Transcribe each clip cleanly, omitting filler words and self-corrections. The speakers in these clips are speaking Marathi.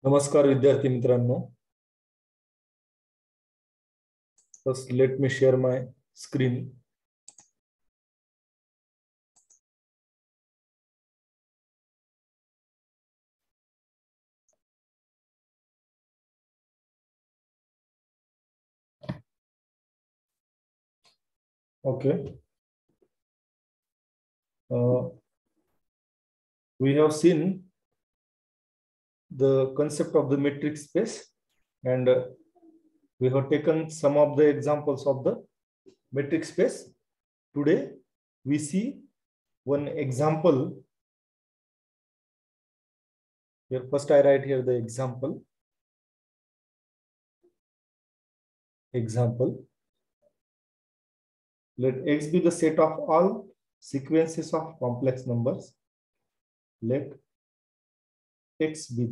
नमस्कार विद्यार्थी मित्रांनो. First let me share my screen. Okay. We have seen the concept of the metric space, and we have taken some of the examples of the metric space. Today we see one example. Here first I write here the example. Let X be the set of all sequences of complex numbers. Let X be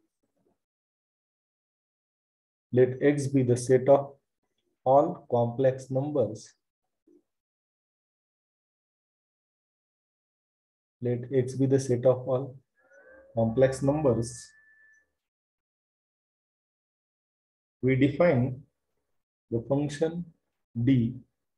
the set of all complex numbers. Let X be the set of all complex numbers. We define the function D.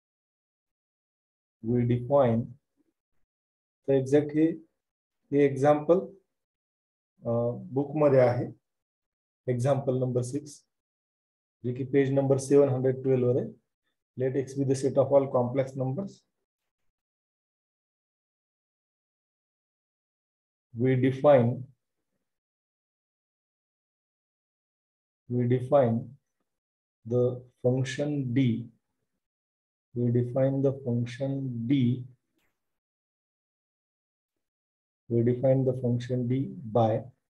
We define the exactly the example book मध्ये आहे. Example number 6, जो कि पेज नंबर 712 वर है. Let X be the set of all complex numbers. We define the function D. We define the function D. We define the function D by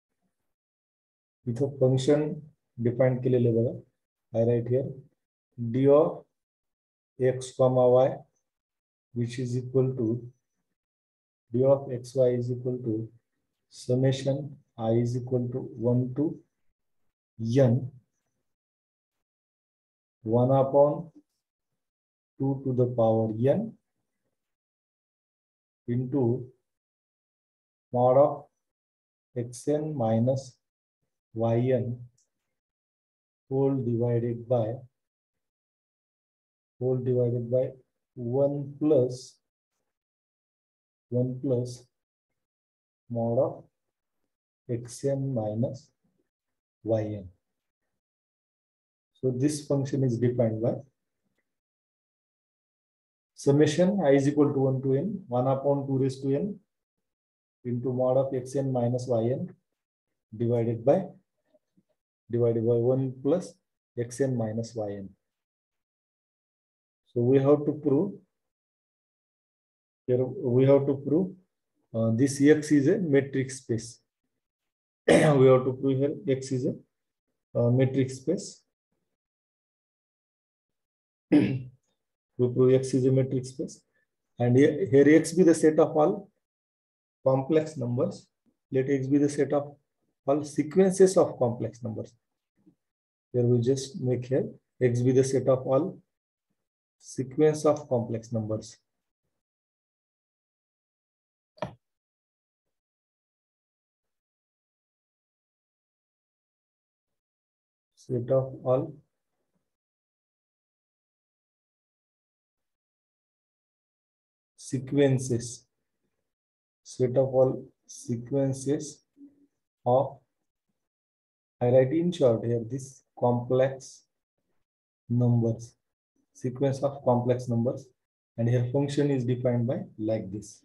इथं function define केलेले बघा. I write here D of X comma Y, which is equal to D of XY is equal to summation I is equal to 1 to N 1 upon 2 to the power N into mod of Xn minus Yn whole divided by 1 plus mod of Xn minus Yn. So this function is defined by summation I is equal to 1 to n, 1 upon 2 raised to n into mod of Xn minus Yn divided by 1 plus Xn minus Yn. So we have to prove here. We have to prove this X is a metric space. We have to prove here X is a metric space. We prove X is a metric space, and here X be the set of all complex numbers. Let X be the set of all sequences of complex numbers. Here we just make here X be the set of all sequence of complex numbers. Set of all sequences. Set of all sequences of, I write in short here, this complex numbers, sequence of complex numbers, and here function is defined by like this.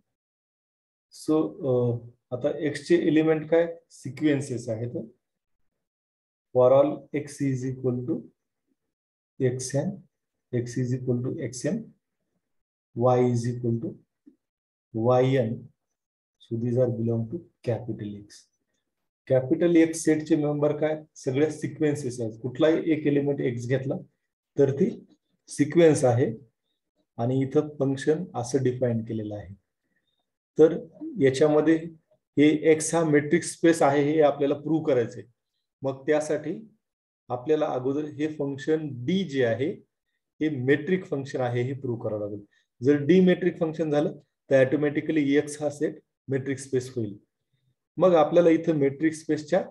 So आता X चे एलिमेंट काय sequences आहेत. For all X is equal to Xn, X is equal to Xn, Y is equal to Yn. So these are belong to capital X. Capital X set चे मेंबर काय सगळे सिक्वेन्सेस आहेत. कुठलाही एक एलिमेंट X घेतला तर ती सिक्वेन्स आहे, आणि इथं फंक्शन असं डिफाइन केलेलं आहे. तर याच्यामध्ये हे X हा मेट्रिक स्पेस आहे हे आपल्याला प्रूव्ह करायचंय. मग त्यासाठी आपल्याला अगोदर हे फंक्शन D जे आहे हे मेट्रिक फंक्शन आहे हे प्रूव्ह करावं लागेल. जर D मेट्रिक फंक्शन झालं तर ऑटोमॅटिकली X हा सेट मेट्रिक स्पेस होईल. मग आपल्याला इथं मेट्रिक स्पेसच्या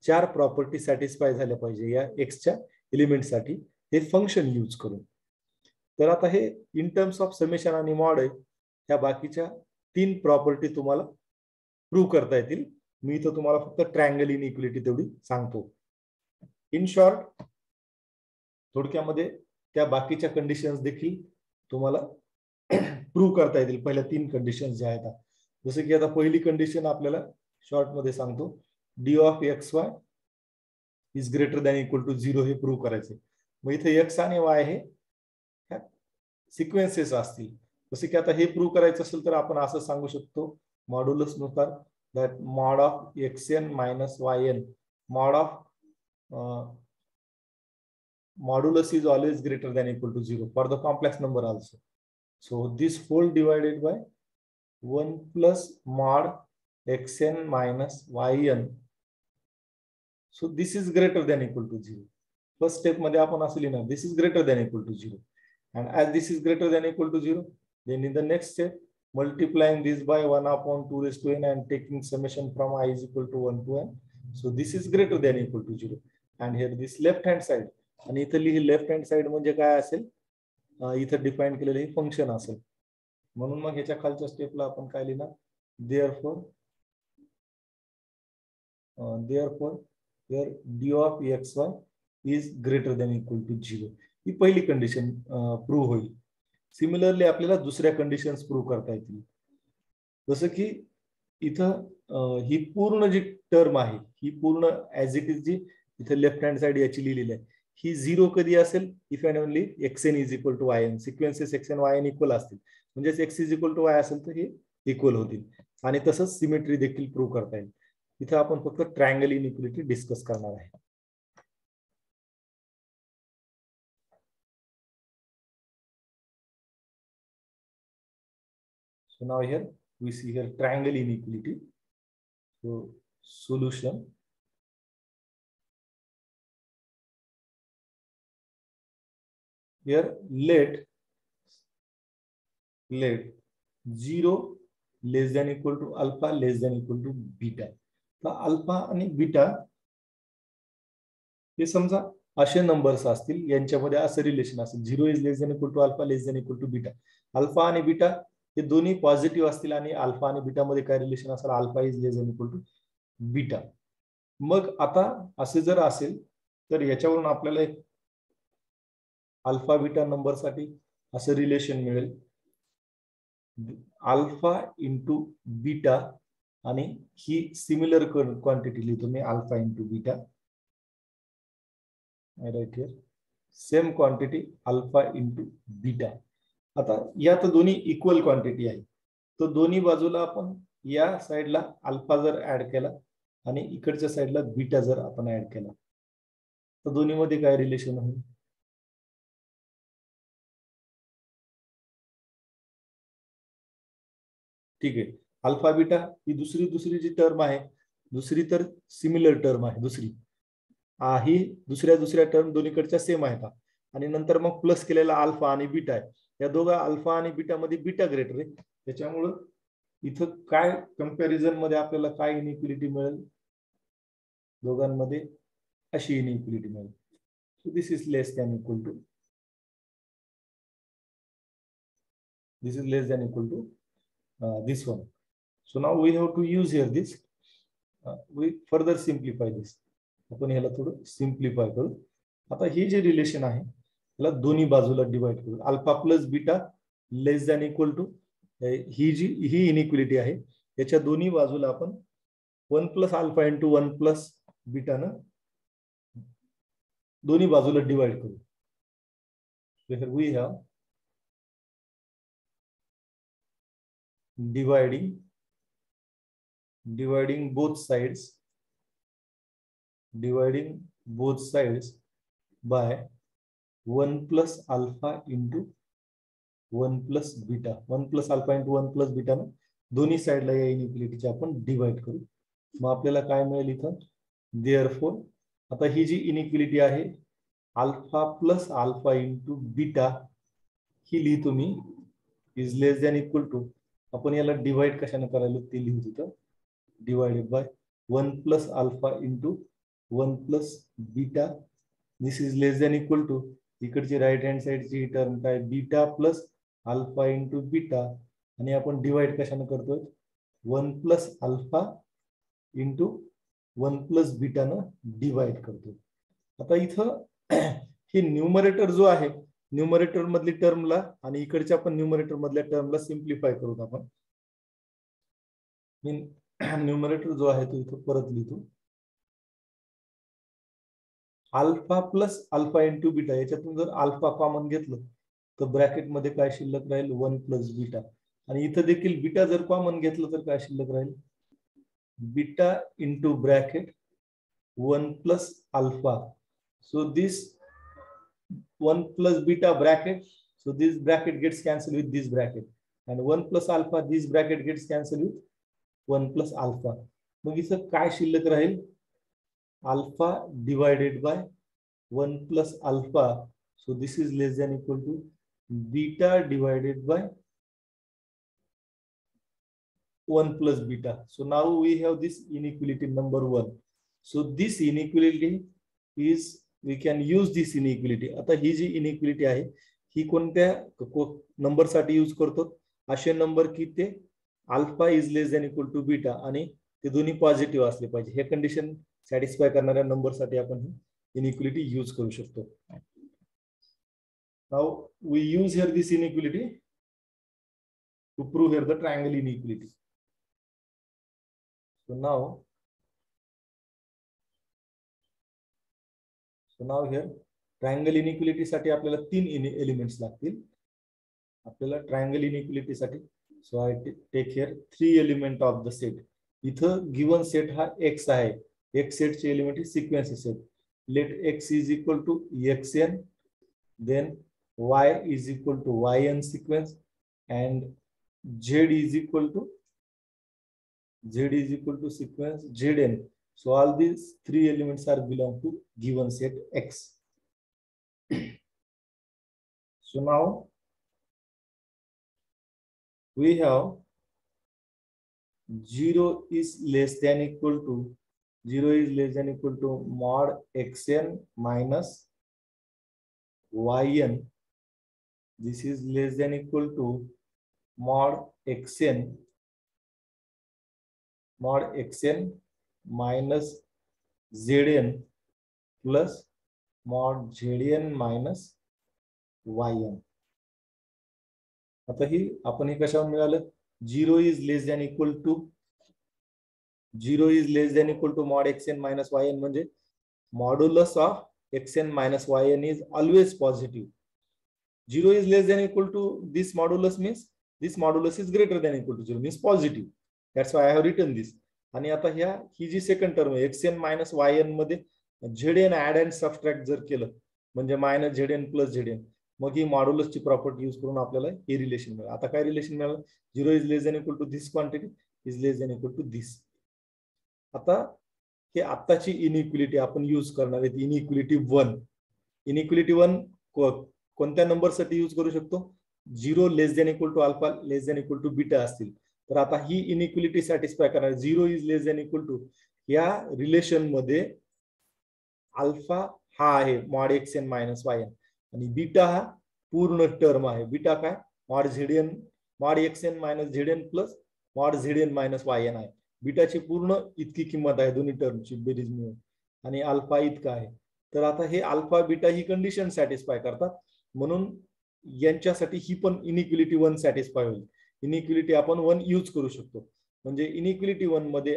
4 प्रॉपर्टी सॅटिस्फाय झाल्या पाहिजे या एक्सच्या एलिमेंटसाठी हे फंक्शन यूज करून. तर आता हे इन टर्म्स ऑफ समेशन आणि मॉड आहे, ह्या बाकीच्या 3 प्रॉपर्टी तुम्हाला प्रूव्ह करता येतील. मी इथं तुम्हाला फक्त ट्रायंगल इनइक्वालिटी तेवढी सांगतो. इन शॉर्ट, थोडक्यामध्ये त्या बाकीच्या कंडिशन्स देखील तुम्हाला प्रूव्ह करता येतील, पहिल्या 3 कंडिशन्स ज्या आहेत. जसं की आता पहिली कंडिशन आपल्याला शॉर्ट मध्ये सांगतो, D of X Y is greater than equal to 0 हे प्रूव्ह करायचे. मग इथे एक्स आणि वाय हे सिक्वेन्सेस असतील. जसं की आता हे प्रूव्ह करायचं असेल तर आपण असं सांगू शकतो मॉड्युलस नुसार, that mod of xn minus yn mod of modulus is always greater than equal to 0 for the complex number also. So this whole divided by 1 plus mod xn minus yn. So this is greater than equal to 0. First step मध्ये आपण असं लिहिणार, this is greater than equal to 0. And as this is greater than equal to 0, then in the next step, multiplying this by 1 upon 2 raised to n and taking summation from I is equal to 1 to n. So this is greater than equal to 0. And here this left hand side, आणि इथं लेफ्ट हँड साइड म्हणजे काय असेल, इथं डिफाइन केलेलं हे फंक्शन असेल. म्हणून मग ह्याच्या खालच्या स्टेपला आपण काय लिहिणार, therefore here d of xy is greater than equal to 0. ही पहिली कंडिशन प्रूव्ह होईल. सिमिलरली आपल्याला दुसऱ्या कंडिशन्स प्रूव्ह करता येतील. जसं की इथं ही पूर्ण जी टर्म आहे, ही पूर्ण ऍज इट इज जी इथं लेफ्ट हँड साइड याची लिहिलेली आहे, ही 0 कधी असेल, if and only xn is equal to yn. Sequences xn yn equal असतील, म्हणजेच x is equal to y असेल तर हे इक्वल होतील. आणि तसंच सिमेट्री देखील प्रूव्ह करता येईल. इथं आपण फक्त ट्रायंगल इनइक्वालिटी डिस्कस करणार आहे. So now here we see here triangle inequality. So solution. Here let 0 less than equal to alpha less than equal to beta. तर अल्फा आणि बीटा हे समजा असे नंबर्स असतील, यांच्यामध्ये असं रिलेशन असेल, 0 is less than equal to alpha less than equal to beta. Alpha आणि बीटा हे दोन्ही पॉझिटिव्ह असतील आणि अल्फा आणि बीटा मध्ये काय रिलेशन असेल, alpha is less than equal to beta. मग आता असे जर असेल तर याच्यावरून आपल्याला एक अल्फा बीटा नंबर साठी असं रिलेशन मिळेल, अल्फा इंटू बीटा, आणि ही सिमिलर क्वांटिटी लिहितो मी, alpha into beta. Right here same quantity alpha into beta. आता या तर दोन्ही इक्वल क्वांटिटी आहे, तर दोन्ही बाजूला आपण या साइडला अल्फा जर ऍड केला आणि इकडच्या साइडला बीटा जर आपण ऍड केला तर दोन्ही मध्ये काय रिलेशन होईल, ठीक आहे. अल्फा बीटा ही दुसरी जी टर्म आहे, दुसरी तर सिमिलर टर्म आहे, दुसरी ही दुसऱ्या टर्म दोन्हीकडच्या सेम आहेत. आणि नंतर मग प्लस केलेला अल्फा आणि बीटा आहे, या दोघा अल्फा आणि बीटा मध्ये बीटा ग्रेटर आहे. त्याच्यामुळं इथं काय कंपॅरिझन मध्ये आपल्याला काय इनइक्वालिटी मिळेल, दोघांमध्ये अशी इनइक्वालिटी मिळेल. So this is less than equal to, this is less than equal to this one. So now we have to use here this, we further simplify this. आपण ह्याला थोडं सिम्प्लिफाय करू. आता हे जे रिलेशन आहे त्याला दोन्ही बाजूला डिवाइड करू. Alpha plus beta less than equal to, ही इनइक्वालिटी आहे, याच्या दोन्ही बाजूला आपण 1 plus alpha into 1 plus beta न दोन्ही बाजूला डिवाइड करू. So here we have dividing both sides by 1 plus alpha into 1 plus beta. 1 plus alpha into 1 plus beta ना दोन्ही साइडला या इनइक्वालिटीचे आपण डिवाइड करू. मग आपल्याला काय मिळेल इथं, देअरफॉर आता ही जी इनइक्वालिटी आहे alpha plus alpha into beta, ही लिहितो मी is less than equal to, आपण याला डिवाइड कशाने करायला ते लिहू तिथं, divided by 1 plus alpha into 1 plus beta, this is less than equal to, इकडची राईट हँड साईडची ही टर्म काय, beta plus alpha into beta, आणि आपण डिवाइड कशाने करतोय, 1 प्लस अल्फा इंटू 1 प्लस बीटानं डिवाइड करतोय. आता इथं हे न्यूमरेटर जो आहे, न्यूमरेटर मधली टर्मला आणि इकडच्या पण न्यूमरेटर मधल्या टर्मला सिम्प्लिफाय करू आपण. न्यूमरेटर जो आहे तो इथं परत लिहितो, alpha plus alpha into beta, याच्यातून जर अल्फा कॉमन घेतलं तर ब्रॅकेट मध्ये काय शिल्लक राहील, 1 प्लस बीटा, आणि इथं देखील बीटा जर कॉमन घेतलं तर काय शिल्लक राहील, beta into bracket 1 plus alpha. So this 1 plus beta bracket, so this bracket gets cancelled with this bracket, and 1 plus alpha, this bracket gets cancelled with 1 plus alpha. मग इथं काय शिल्लक राहील, alpha divided by 1 plus alpha, so this is less than equal to beta divided by 1 plus beta. So now we have this inequality number 1. So this inequality is, we can use this inequality. आता ही जी inequality आहे ही कोणत्या नंबर साठी यूज करतो, असे नंबर की ते alpha is less than equal to beta आणि ते दोन्ही पॉझिटिव्ह असले पाहिजे. हे कंडिशन सॅटिस्फाय करणाऱ्या नंबर साठी आपण ही inequality यूज करू शकतो. Now we use here this inequality to prove here the triangle inequality. So now here triangle inequality साठी आपल्याला 3 एलिमेंट्स लागतील. आपल्याला ट्रायंगल इनइक्वालिटी साठी, so I take here 3 element of the set. इथं गिवन सेट हा x आहे, x सेटचे एलिमेंट ही sequence set. Let x is equal to xn, then y is equal to yn sequence, and z is equal to sequence zn. So all these 3 elements are belong to given set X. So now we have 0 is less than equal to mod xn minus yn. This is less than equal to mod xn minus zn plus mod zn minus yn. आता ही आपण हे कशावर मिळालं, 0 is less than equal to mod xn minus yn, म्हणजे modulus of xn minus yn is always positive. 0 is less than equal to this modulus means this modulus is greater than equal to 0, means positive. That's why I have written this. आणि आता ही जी सेकंड टर्म आहे xn minus yn मध्ये zn ऍड अँड सबट्रॅक्ट जर केलं म्हणजे मायनस zn प्लस zn, मग ही मॉड्युलसची प्रॉपर्टी यूज करून आपल्याला हे रिलेशन मिळालं. आता काय रिलेशन मिळालं, 0 is less than equal to this quantity is less than equal to this. आता हे आताची इनइक्वालिटी आपण यूज करणार आहे, इनइक्वालिटी 1. इनइक्वालिटी 1 कोणत्या नंबर साठी यूज करू शकतो, 0 less than equal to alpha less than equal to beta असतील तर आता ही इनइक्वालिटी सॅटिस्फाय करणार. 0 is less than equal to या रिलेशन मध्ये अल्फा हा आहे मॉड xn मायनस yn आणि बीटा हा पूर्ण टर्म आहे. बीटा काय, mod xn minus zn plus mod zn minus yn आहे. बीटाची पूर्ण इतकी किंमत आहे दोन्ही टर्मची बेरीज मिळून, आणि अल्फा इतका आहे. तर आता हे अल्फा बीटा ही कंडिशन सॅटिस्फाय करतात, म्हणून यांच्यासाठी ही पण इनइक्वालिटी 1 सॅटिस्फाय होईल. इनइक्वालिटी आपण 1 यूज करू शकतो. म्हणजे इनइक्वालिटी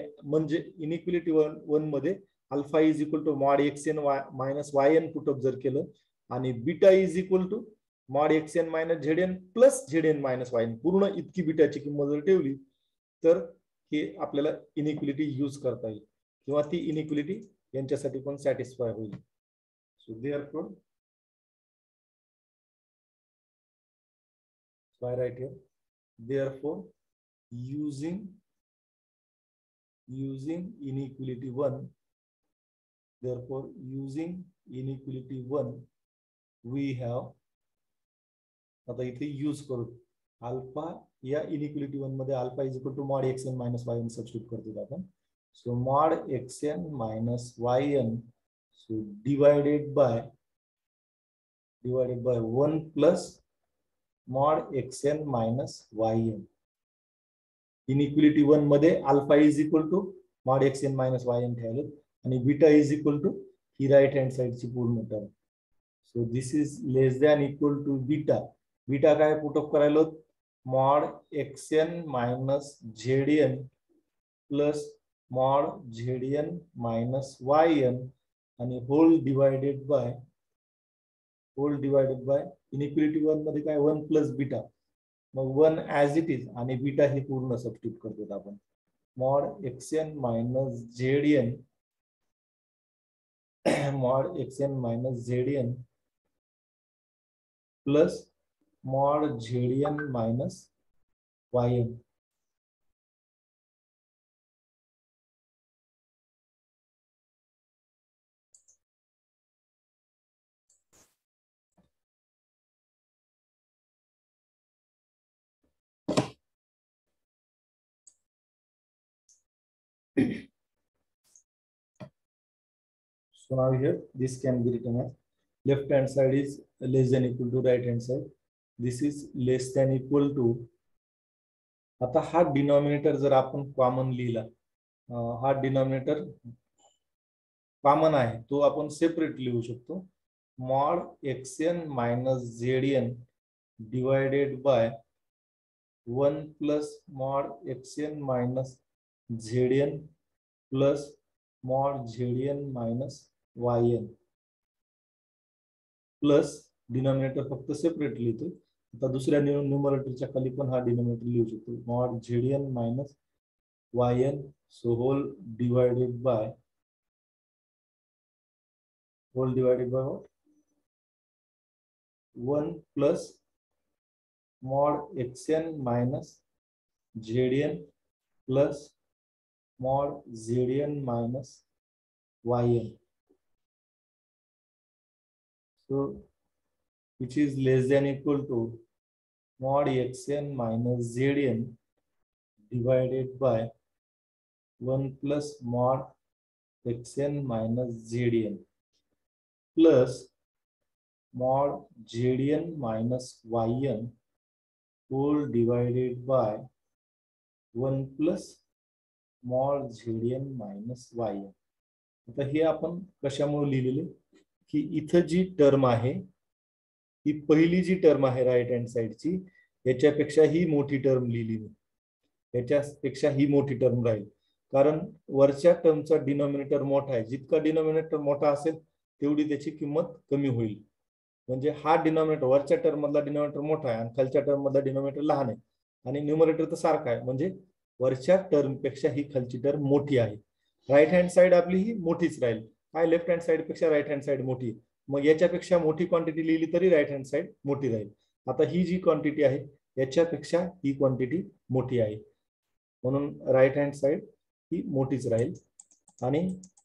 1 मध्ये alpha is equal to mod xn minus yn put up जर केलं आणि beta is equal to mod xn minus zn plus zn minus yn, पूर्ण इतकी बीटाची किंमत जर ठेवली तर हे आपल्याला इनइक्वालिटी यूज करता येईल किंवा ती इनइक्वालिटी यांच्यासाठी पण सॅटिस्फाय होईल. So therefore I write here, therefore using inequality 1, therefore using inequality 1 we have, आता इथे यूज करू अल्फा या इनइक्वालिटी 1 मध्ये alpha is equal to mod xn minus yn substitute करतो आपण. So mod xn minus yn, so divided by 1 plus mod xn minus yn. Inequality 1 मध्ये alpha is equal to mod xn minus yn ठेवलं आणि बीटा इज इक्वल टू ही राइट हँड साइडची पूर्ण term. So this is less than equal to beta. Beta काय पुटअप करायला mod xn minus zn plus mod zn minus yn आणि होल डिवाइडेड बाय इनइक्वालिटी 1 मध्ये काय 1 प्लस बीटा, मग 1 ॲज इट इज आणि बीटा हे पूर्ण सबस्टिट्यूट करतो आपण. mod xn minus zn mod xn minus zn plus mod zn minus yn. So now here this can be written as left hand side is less than equal to right hand side. This is less than equal to. आता हा डिनॉमिनेटर जर आपण कॉमन लिहिला, हा डिनॉमिनेटर कॉमन आहे तो आपण सेपरेट लिहू शकतो. mod xn minus zn divided by 1 plus mod xn minus zn plus mod zn minus yn plus denominator फक्त सेपरेट लिहितो. आता दुसऱ्या न्यूमरेटरच्या खाली पण हा डिनॉमिनेटर लिहू शकतो mod zn minus yn, so whole divided by what 1 plus mod xn minus zn plus mod zn minus yn. So which is less than equal to mod xn minus zn divided by 1 plus mod xn minus zn plus mod zn minus yn whole divided by 1 plus mod zn minus yn. आता हे आपण कशामुळे लिहिलेले की इथं जी टर्म आहे ही पहिली जी टर्म आहे राइट हँड साइडची याच्यापेक्षा ही मोठी टर्म लिहिली मी, याच्यापेक्षा ही मोठी टर्म राहील कारण वरच्या टर्मचा डिनॉमिनेटर मोठा आहे. जितका डिनॉमिनेटर मोठा असेल तेवढी त्याची किंमत कमी होईल. म्हणजे हा डिनॉमिनेटर वरच्या टर्म मधला डिनॉमिनेटर मोठा आहे आणि खालच्या टर्म मधला डिनॉमिनेटर लहान आहे आणि न्यूमरेटर तर सारखा आहे, म्हणजे वरच्या टर्म पेक्षा ही खालची टर्म मोठी आहे. राइट हँड साइड आपली ही मोठीच राहील. काय लेफ्ट हँड साइड पेक्षा राइट हँड साइड मोठी, मग याच्यापेक्षा मोठी क्वांटिटी लिहिली तरी राइट हँड साइड मोठी राहील. आता ही जी क्वांटिटी आहे याच्यापेक्षा ही क्वांटिटी मोठी आहे म्हणून राइट हँड साइड ही मोठीच राहील. आणि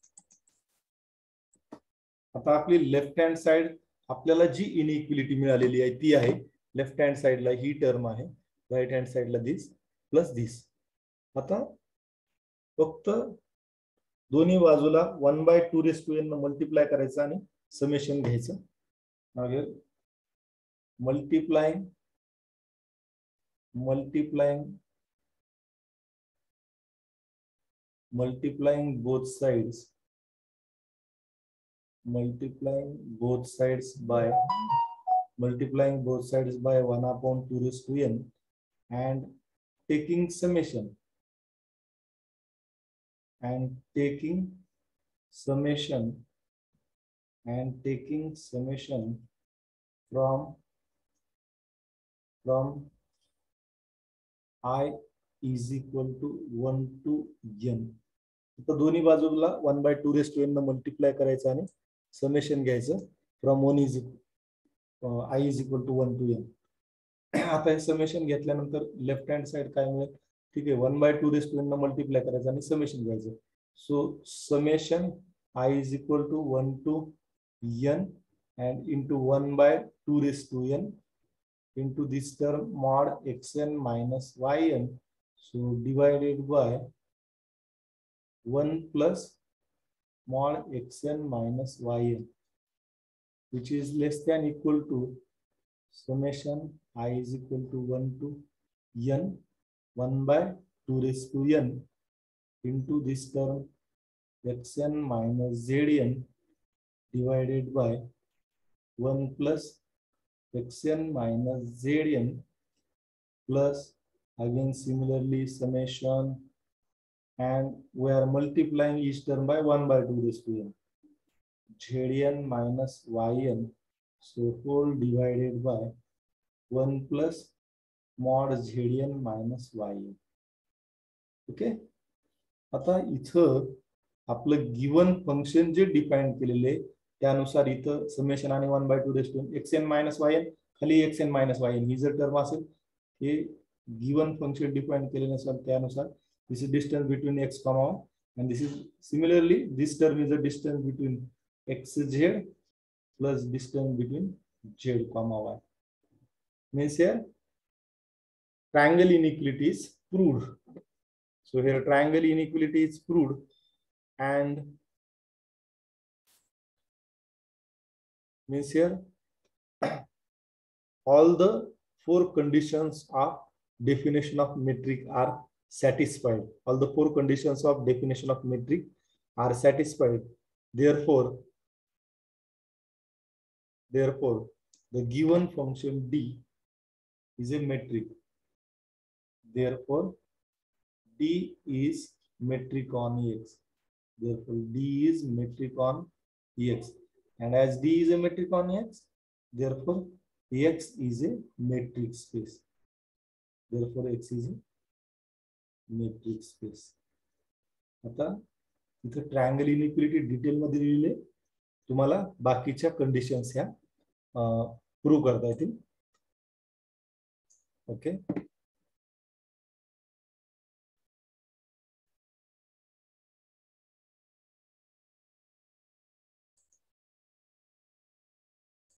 आता आपली लेफ्ट हँड साइड आपल्याला जी इनइक्वालिटी मिळालेली आहे ती आहे लेफ्ट हँड साइडला ही टर्म आहे, राइट हँड साइडला दिस प्लस दिस. आता फक्त दोन्ही बाजूला 1/2n मल्टिप्लाय करायचं आणि समेशन घ्यायचं. Multiplying both sides, multiplying both sides by 1/2n and taking summation from I is equal to 1 to n. तर दोन्ही बाजूला 1/2n मल्टिप्लाय करायचं आणि समेशन घ्यायचं from I is equal to 1 to n. आता हे समेशन घेतल्यानंतर लेफ्ट हँड साइड काय मिळेल, ठीक आहे 1/2n मल्टिप्लाय करायचं आणि समेशन घ्यायचं. So summation I is equal to 1 to n and into 1/2n into this term mod xn minus yn, so divided by 1 plus mod xn minus yn, which is less than equal to summation I is equal to 1 to n 1 by 2 raised to n into this term xn minus zn divided by 1 plus xn minus zn plus again similarly summation, and we are multiplying each term by 1 by 2 raised to n zn minus yn, so whole divided by 1 plus mod zn minus yn. Okay, आता इथं आपलं गिवन फंक्शन जे डिफाइन केलेले त्यानुसार इथं समेशन आणि 1 by 2 raise to xn minus yn खाली xn minus yn ही जर टर्म असेल हे गिवन फंक्शन डिफाइन केल्यानुसार त्यानुसार this is distance between x comma y, and this is similarly this term is the distance between xz plus distance between z comma y. Means here triangle inequality is proved. So here triangle inequality is proved, and means here all the 4 conditions of definition of metric are satisfied. All the 4 conditions of definition of metric are satisfied. Therefore, the given function d is a metric. Therefore, d is metric on Ex. Therefore, d is metric on Ex. And as d is a metric on Ex, therefore, X is a metric space. Therefore, X is a metric space. आता इथं ट्रायंगल इनइक्वालिटी डिटेल मध्ये लिहिले, तुम्हाला बाकीच्या कंडिशन्स ह्या प्रूव्ह करता येतील. ओके.